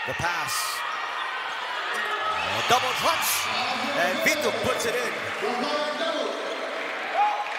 The pass. Double clutch. And Vitug puts it in.